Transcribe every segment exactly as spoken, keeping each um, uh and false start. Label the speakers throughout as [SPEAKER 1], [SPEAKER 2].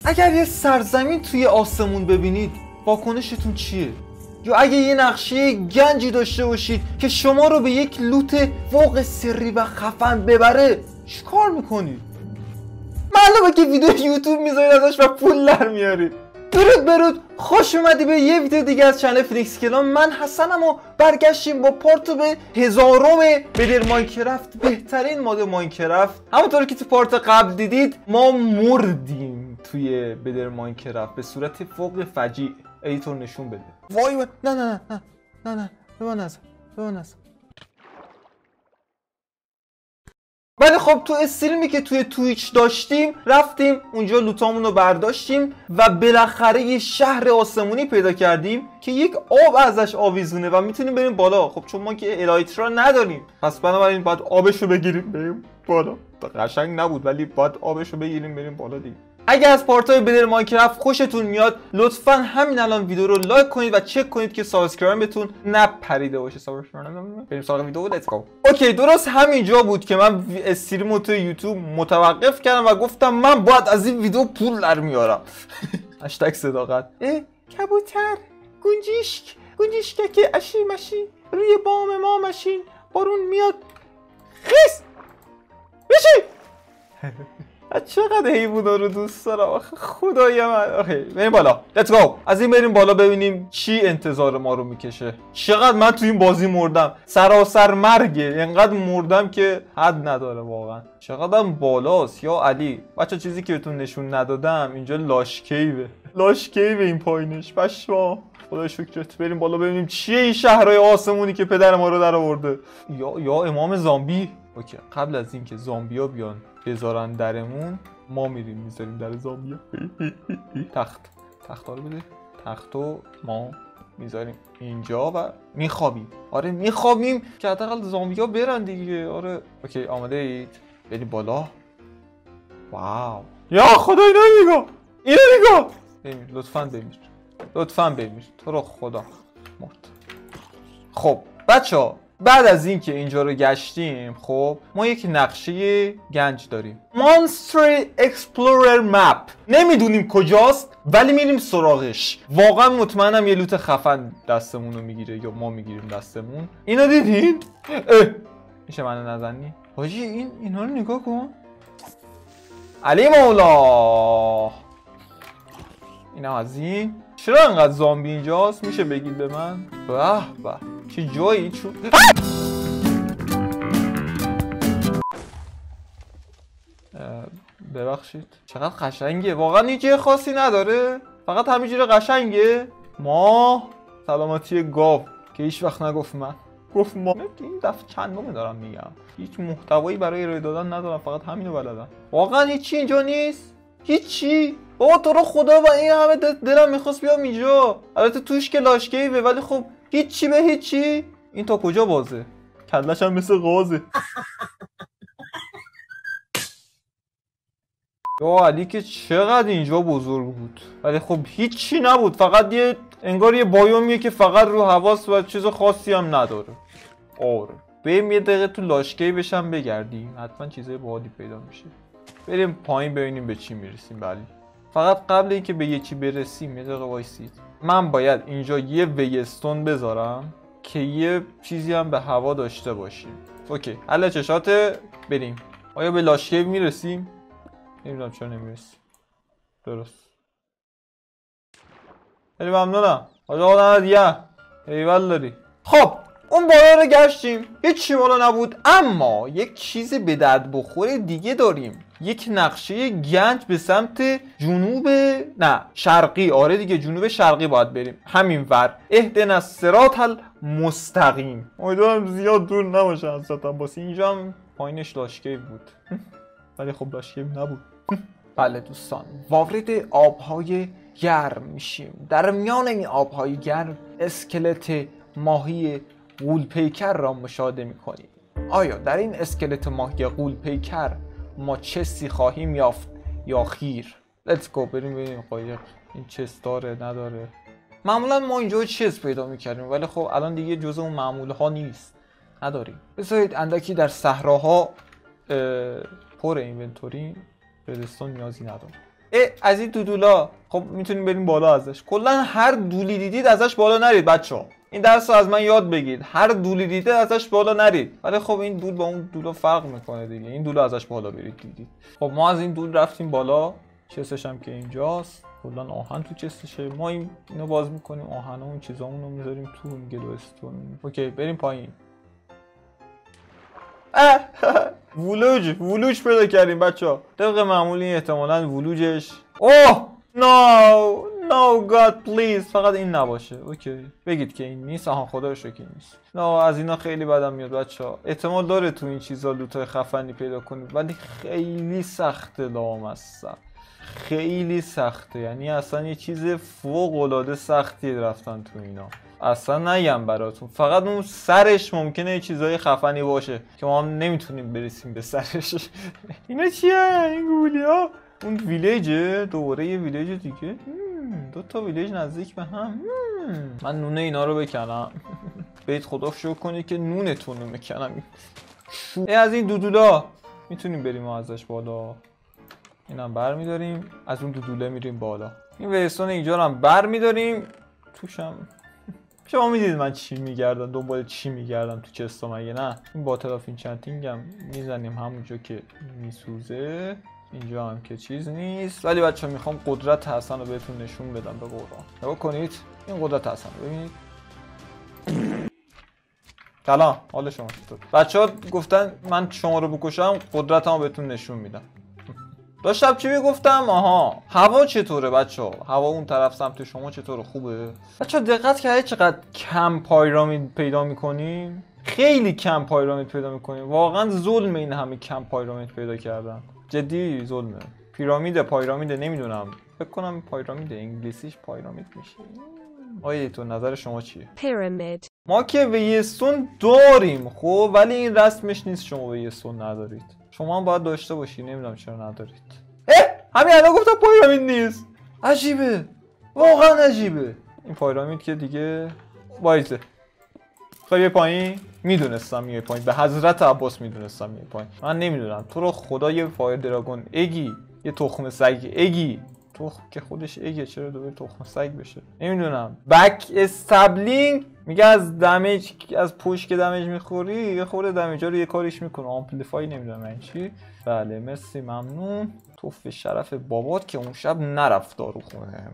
[SPEAKER 1] اگر یه سرزمین توی آسمون ببینید واکنشتون چیه؟ یا اگه یه نقشه گنجی داشته باشید که شما رو به یک لوت فوق سری و خفن ببره چیکار میکنید؟ معلومه که ویدیو یوتیوب میذارید ازش و پول در میارید. درود برود، خوش اومدی به یه ویدیو دیگه از چنل فلیکس کلان. من حسنم و برگشتیم با پارت به هزارم بدر ماینکرافت، بهترین ماد ماینکرافت. همونطور که تو پارت قبل دیدید ما مردیم توی بدر ماینکرافت به صورت فوق فجیع. ایتور نشون بده. وای نه نه نه نه نه نه به من نزن به من نزن. ولی خب تو استریمی که توی تویچ داشتیم رفتیم اونجا لوتامون رو برداشتیم و بالاخره یه شهر آسمونی پیدا کردیم که یک آب ازش آویزونه و میتونیم بریم بالا. خب چون ما که الایترا نداریم پس بنابراین باید آبش رو بگیریم بریم بالا. قشنگ نبود ولی باید آبش رو بگیریم بریم بالا دیگه. اگه از پارتای بدر ماینکرافت خوشتون میاد لطفاً همین الان ویدیو رو لایک کنید و چک کنید که سابسکرایبتون نپریده باشه. سابسکرایب بریم سراغ ویدیو. لیتس گو. اوکی درست همینجا بود که من استریمو تو یوتیوب متوقف کردم و گفتم من باید از این ویدیو پول در میارم. هشتگ صداقت. اه کبوتر گنجیشک گنجیشکک اشی مشی روی بام ما ماشین بارون میاد خیس بشی. چقدر حیوونا رو دوست دارم آخه خدای من. اوکی بریم بالا. لیتس گو. از این بریم بالا ببینیم چی انتظار ما رو میکشه. چقدر من تو این بازی مردم، سراسر مرگه. اینقدر مردم که حد نداره واقعا. چقدر بالاست یا علی. بچا چیزی که بهتون نشون ندادم اینجا لاش کیوه. لاش کیوه این پایینش. پشما خدا شکرت. بریم بالا ببینیم چیه این شهرهای آسمونی که پدر ما رو در آورده. یا یا امام زامبی. اوکی قبل از اینکه زامبیا بیان بذارن درمون ما میریم میذاریم در زامبیا. تخت تخت رو بده. تختو ما میذاریم اینجا و میخوابیم. آره میخوابیم که حداقل زامبیا برن دیگه. آره اوکی آماده اید بریم بالا. واو یا خدا اینو نگاه اینو نگاه. بمیر لطفاً بمیر لطفاً بمیر تو رو خدا. مرد. خب بچه‌ها بعد از اینکه اینجا رو گشتیم خب ما یک نقشه گنج داریم. Monster Explorer Map. نمیدونیم کجاست ولی میریم سراغش. واقعا مطمئنم یه لوت خفن دستمون رو میگیره یا ما میگیریم دستمون. اینو دیدین؟ اه. میشه منو نزنی؟ حاجی این اینا رو نگاه کن. علی مولا. اینا از این. چرا انقدر زامبی اینجاست؟ میشه بگید به من؟ به به چه جایی چون ببخشید چقدر قشنگه واقعا. هیچ جای خاصی نداره فقط همینجوری قشنگه. ما سلامتی گاو که هیچ وقت نگفت من گفت ما. این دفعه چندمه دارم میگم هیچ محتوایی برای ارائه دادن ندارم فقط همینو بلدم. واقعا هیچی اینجا نیست هیچی. بابا تو رو خدا و این همه دلم میخواست بیام اینجا. البته توش که لاشکیه ولی خب هیچی به هیچی. این تا کجا بازه؟ کلش هم مثل غازه. یا علی که چقدر اینجا بزرگ بود ولی خب هیچی نبود. فقط یه انگار یه بایومیه که فقط رو حواس و چیز خاصی هم نداره. آره بریم یه دقیقه تو لاشکی بشم بگردیم حتما چیزای باحالی پیدا میشه. بریم پایین ببینیم به چی میرسیم. بله فقط قبل اینکه به یکی برسیم یه دقیقه وایسید. من باید اینجا یه ویستون بذارم که یه چیزی هم به هوا داشته باشیم. اوکی حالا چشاته بریم. آیا به لاشکی میرسیم؟ نمیدونم چرا نمیرسیم. درست خیلی ممنونم آجا آدم دیگه ایول داری. خب اون بالا رو گشتیم هیچی بالا نبود اما یک چیز به درد بخور دیگه داریم. یک نقشه گنج به سمت جنوب نه شرقی. آره دیگه جنوب شرقی باید بریم. همین ور اهدنا الصراط المستقیم. امیدوارم زیاد دور نباشه از عباسی. اینجا هم پایینش لاشکی بود ولی خب لاشکی نبود. بله دوستان وارد آبهای گرم میشیم. در میان این آبهای گرم اسکلت ماهی غول‌پیکر را مشاهده میکنیم. آیا در این اسکلت ماهی غول‌پیکر ما چستی خواهیم یافت یا خیر؟ لیتس گو بریم ببینیم قایق این چست داره نداره. معمولا ما اینجا چست پیدا میکردیم ولی خب الان دیگه جزء اون معمول ها نیست نداریم. بذارید اندکی در صحراها پر اینونتوری. ردستون نیازی ندارم. اه از این دودولا خب میتونیم بریم بالا ازش. کلا هر دولی دیدید ازش بالا نرید بچه‌ها. این درس رو از من یاد بگید. هر دولی دیدید ازش بالا نرید. ولی خب این دول با اون دولا فرق میکنه دیگه. این دول ازش بالا برید دیدید. خب ما از این دول رفتیم بالا. چستش هم که اینجاست. کلا آهن تو چستشه. ما این اینو باز میکنیم، آهن و اون چیزامون رو میذاریم تو گلوستون. اوکی بریم پایین. ولوج ولوج پیدا کردیم بچه‌ها. طبق معمولی احتمالاً ولوجش. اوه نو نو گاد پلیز فقط این نباشه. اوکی بگید که این نیست. آها خدا رو شکر نیست. نه از اینا خیلی بدم میاد بچه‌ها. احتمال داره تو این چیزا لوتای خفنی پیدا کنید ولی خیلی سخته لامصب. خیلی سخته، یعنی اصلا یه چیز فوق العاده سختیه رفتن تو اینا. اصلا نگم براتون، فقط اون سرش ممکنه یه چیزای خفنی باشه که ما هم نمیتونیم برسیم به سرش. اینا چیه این گولیا؟ اون ویلیجه، دوباره یه ویلیج دیگه. دو تا ویلیج نزدیک به هم. من نونه اینا رو بکنم. بیت خدا شکر کنید که نونتون رو میکنم. ای از این دودولا میتونیم بریم ازش بالا. اینم بر میداریم، از اون دودوله میریم بالا. این ویستون اینجا رو هم بر میداریم. توشم شما میدید من چی میگردم، دنبال چی میگردم تو چستم مگه نه؟ این باتل آف اینچنتینگ هم میزنیم همونجا که میسوزه. اینجا هم که چیز نیست. ولی بچه میخوام قدرت حسن رو بهتون نشون بدم به قرآن. نگاه کنید این قدرت حسن رو ببینید. سلام حال شما چطور؟ بچه ها گفتن من شما رو بکشم قدرتم رو بهتون نشون میدم. داشتم چی میگفتم؟ آها هوا چطوره بچه ها؟ هوا اون طرف سمت شما چطوره؟ خوبه؟ بچه ها دقت کردید چقدر کم پایرامید پیدا میکنیم؟ خیلی کم پایرامید پیدا میکنیم. واقعا ظلم این همه کم پایرامید پیدا کردن. جدی ظلمه. پیرامید پایرامید نمیدونم. فکر کنم پایرامید انگلیسیش پایرامید میشه. آیه تو نظر شما چیه؟ پیرامید. ما که ویستون داریم خب، ولی این رسمش نیست شما ویستون ندارید. شما هم باید داشته باشید، نمیدونم چرا ندارید. اه همین الان گفتم پایرامید نیست. عجیبه، واقعا عجیبه. این پایرامید که دیگه وایزه. خب یه پایین میدونستم یه پایین، به حضرت عباس میدونستم یه پایین. من نمیدونم تو رو خدا یه فایر دراگون اگی، یه تخم سگ اگی، تخم که خودش اگه چرا دوباره تخم سگ بشه نمیدونم. بک استابلینگ میگه از دمیج، از پوش که دمیج میخوری یه خورده دمیجا رو یه کاریش میکنه. آمپلیفای نمیدونم این چی. بله مرسی ممنون. توف شرف بابات که اون شب نرفت دارو خونه.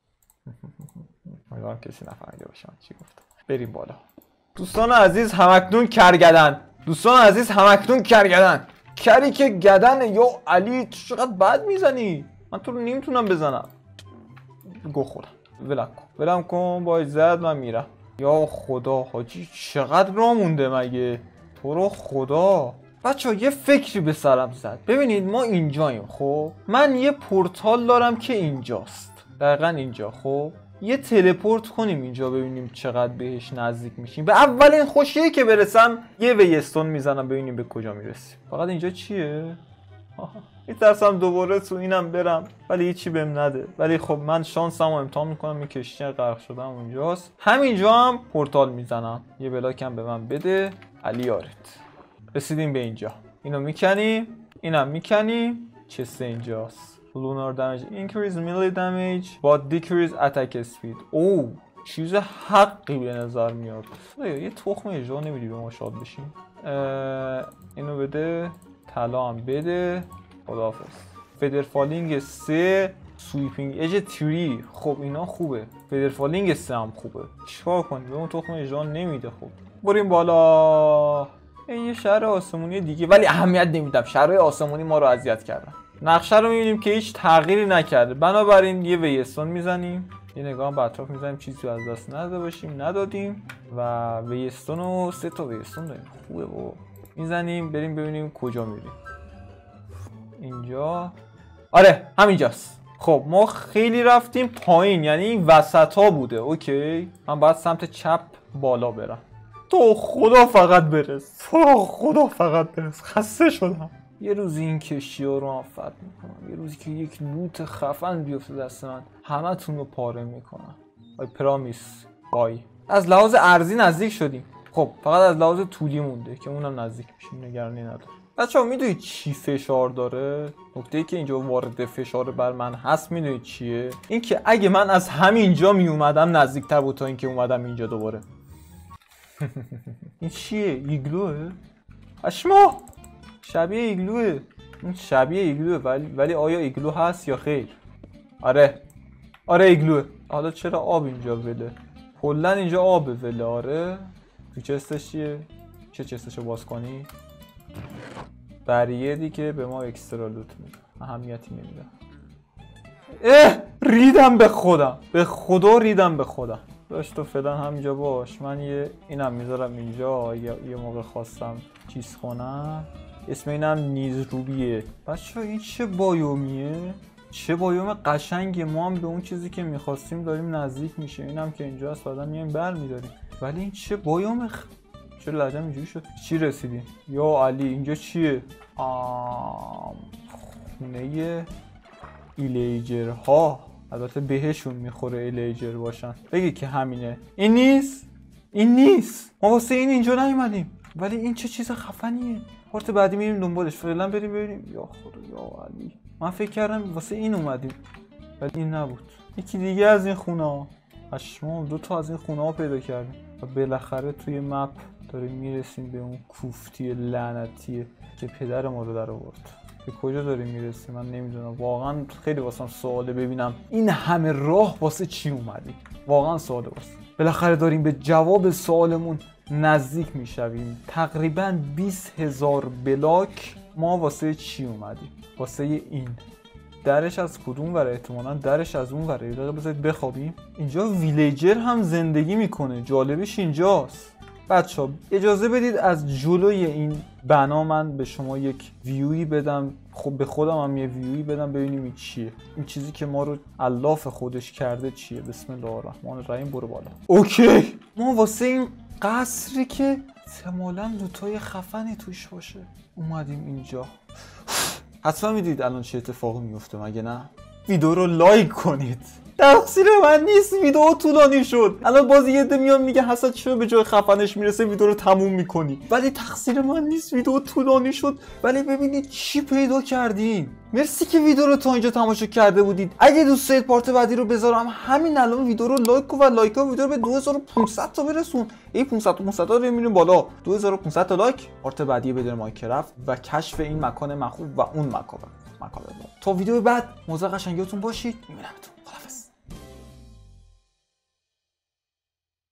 [SPEAKER 1] امیدوارم کسی نفهمیده باشه چی گفتم. بریم بالا. دوستان عزیز همکنون کرگدن. دوستان عزیز همکنون کرگدن. کری که گدن یا علی چقدر بد میزنی؟ من تو رو نمیتونم بزنم. گو خودم ولم کن ولم کن با عزت من میرم. یا خدا حاجی چقدر راه مونده مگه؟ تو رو خدا بچه ها یه فکری به سرم زد. ببینید ما اینجاییم خب، من یه پورتال دارم که اینجاست دقیقا اینجا. خب یه تلپورت کنیم اینجا ببینیم چقدر بهش نزدیک میشیم. به اولین خوشیه که برسم یه ویستون میزنم ببینیم به کجا میرسیم. فقط اینجا چیه؟ میترسم دوباره تو اینم برم ولی هیچی بهم نده. ولی خب من شانسم رو امتحان میکنم. این کشتی غرق شدم اونجاست. همینجا هم پورتال میزنم. یه بلاکم به من بده علی یارت. رسیدیم به اینجا. اینو میکنیم، اینم میکنیم. چسته اینجاست. Lunar damage increase melee damage but decrease attack speed. اوه چیز حقی به نظر میاد. یه تخم اجرا نمیدی به ما شاد بشیم. اینو بده، طلا هم بده. خداحافظ. فدر فالینگ سه، سویپینگ اج تری. خب اینا خوبه. فدر فالینگ سه هم خوبه. چیکار کنیم؟ به اون تخم اجرا نمیده. خب بریم بالا. یه شهر آسمونی دیگه ولی اهمیت نمیدم. شهرهای آسمونی ما رو اذیت کردن. نقشه رو میبینیم که هیچ تغییری نکرده. بنابراین یه ویستون میزنیم. یه نگاه به اطراف میزنیم چیزی از دست نداده باشیم. ندادیم و ویستون رو سه تا ویستون داریم. خوبه بابا. میزنیم بریم ببینیم کجا میریم. اینجا آره همینجاست. خب ما خیلی رفتیم پایین، یعنی وسط ها بوده. اوکی من باید سمت چپ بالا برم. تو خدا فقط برس، تو خدا فقط برس. خسته شدم. یه روزی این کشتی ها رو فتح میکنم. یه روزی که یک لوت خفن بیفته دست من همه تون رو پاره میکنم. بای پرامیس بای. از لحاظ ارزی نزدیک شدیم. خب فقط از لحاظ طولی مونده که اونم نزدیک میشیم. نگرانی نداره. بچه‌ها میدونید چی فشار داره؟ نکته‌ای که اینجا وارد فشار بر من هست میدونید چیه؟ این که اگه من از همینجا می اومدم نزدیکتر بود تا اینکه اومدم اینجا دوباره. این چیه؟ ایگلوه؟ اشما شبیه ایگلوه. این شبیه ایگلوه ولی ولی آیا ایگلو هست یا خیر؟ آره آره ایگلوه. حالا چرا آب اینجا وله؟ کلا اینجا آب وله. آره تو چستش چیه؟ چه چستشو باز کنی؟ بریدی که به ما اکسترا لوت میده، اهمیتی نمیده. اه ریدم به خودم، به خدا ریدم به خودم. داشت تو فعلا همینجا باش، من یه اینم میذارم اینجا یه موقع خواستم چیز کنم. اسم اینم نیز روبیه. بچه این چه بایومیه؟ چه بایوم قشنگه. ما هم به اون چیزی که میخواستیم داریم نزدیک میشه. اینم که اینجا هست بعدا میایم بر میداریم. ولی این چه بایوم خ... چرا لحظه اینجوری شد؟ چی رسیدیم؟ یا علی اینجا چیه؟ آم... خونه ایلیجرها. البته بهشون میخوره ایلیجر باشن. بگی که همینه. این نیست؟ این نیست. ما واسه این اینجا نیومدیم. ولی این چه چیز خفنیه. پارت بعدی میریم دنبالش. فعلا بریم ببینیم. یا خدا یا علی. من فکر کردم واسه این اومدیم. ولی این نبود. یکی دیگه از این خونه ها. پشمام دو تا از این خونه ها پیدا کردیم. و بالاخره توی مپ داریم میرسیم به اون کوفتی لعنتیه که پدر ما رو در آورد. به کجا داریم میرسیم من نمیدونم. واقعا خیلی واسم سواله ببینم این همه راه واسه چی اومدیم. واقعا سواله واسه. بالاخره داریم به جواب سوالمون نزدیک میشویم. تقریبا بیست هزار بلاک ما واسه چی اومدیم؟ واسه این. درش از کدوم وره؟ احتمالاً درش از اون وره. یه بذارید بخوابیم. اینجا ویلیجر هم زندگی میکنه. جالبش اینجاست. بچه‌ها اجازه بدید از جلوی این بنا من به شما یک ویوی بدم. خب به خودم هم یه ویوی بدم ببینیم این چیه. این چیزی که ما رو الاف خودش کرده چیه. بسم الله الرحمن الرحیم. برو بالا. اوکی ما واسه این قصری که احتمالاً دوتای خفنی توش باشه اومدیم اینجا. حتما میدید الان چه اتفاقی میفته مگه نه؟ ویدیو رو لایک کنید. تقصیر من نیست ویدیو طولانی شد. الان باز یه عده میان میگه حسد چرا به جای خفنش میرسه ویدیو رو تموم میکنی. ولی تقصیر من نیست ویدیو طولانی شد. ولی ببینید چی پیدا کردیم. مرسی که ویدیو رو تا اینجا تماشا کرده بودید. اگه دوست دارید پارت بعدی رو بذارم همین الان ویدیو رو لایک کن و لایک ها ویدیو رو به دو هزار و پانصد تا برسون. این پانصد تا پانصد تا رو میریم بالا. دو هزار و پانصد تا لایک. پارت بعدی بدون مایکرافت و کشف این مکان مخوف و اون مکان مکان. تا ویدیو بعد موضوع قشنگیاتون باشید. میبینمتون. خداحافظ.